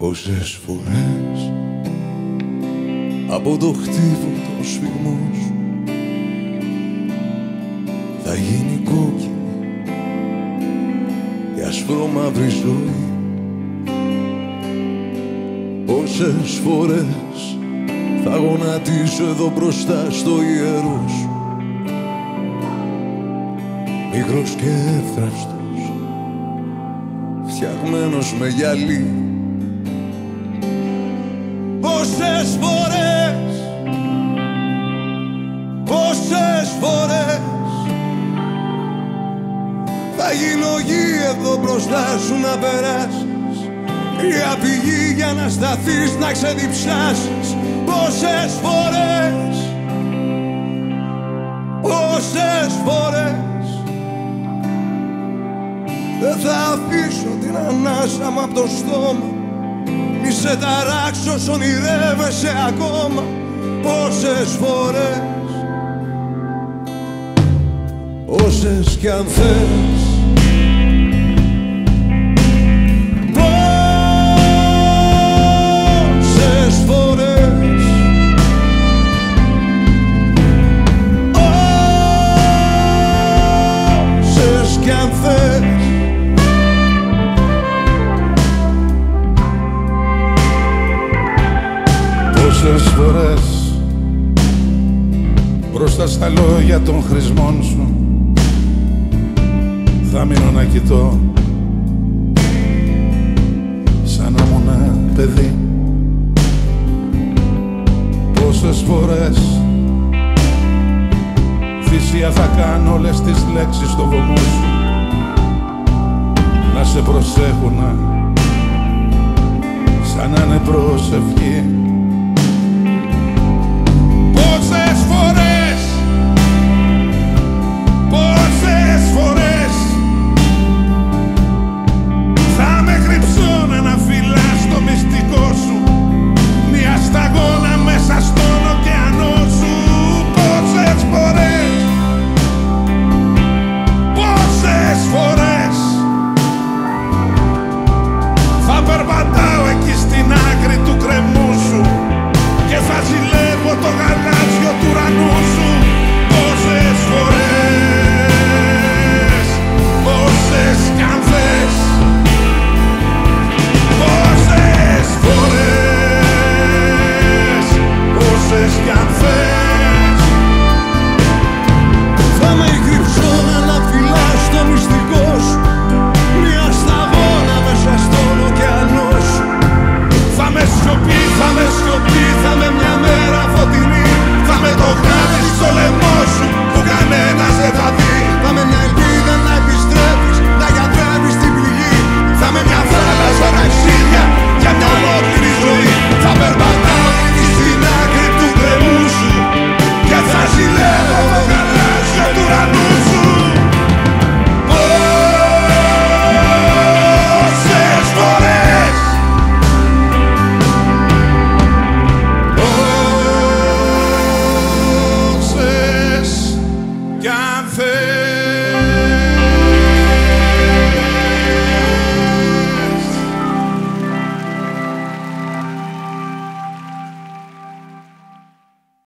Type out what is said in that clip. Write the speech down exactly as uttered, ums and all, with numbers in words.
Πόσες φορές από το χτύπο των σφιγμών σου θα γίνει κόκκινη η ασφρόμαυρη ζωή. Πόσες φορές θα γονατίσω εδώ μπροστά στο ιερό σου, μικρός και εύθραυστος, φτιαγμένος με γυαλί. Πόσες φορές, πόσες φορές θα γίνω γη εδώ μπροστά σου να περάσεις, κρύα πηγή για να σταθείς, να ξεδιψάσεις. Πόσες φορές, πόσες φορές δεν θα αφήσω την ανάσα μου απ' το στόμα, μη σε ταράξω όσο ονειρεύεσαι ακόμα. Πόσες φορές, όσες κι αν θες. Πόσες φορές, όσες κι αν θες. Πόσες φορές μπροστά στα λόγια των χρησμών σου θα μείνω να κοιτώ σαν να ήμουν ένα παιδί. Πόσες φορές θυσία θα κάνω όλες τις λέξεις στο βωμό σου, να σε προσέχουνα σαν να είναι προσευχή. Πόσες φορές, πόσες φορές θα με κρυψώνα να φυλάς το μυστικό σου, μια σταγόνα μέσα στον ωκεανό σου. Πόσες φορές, πόσες φορές θα περπατάω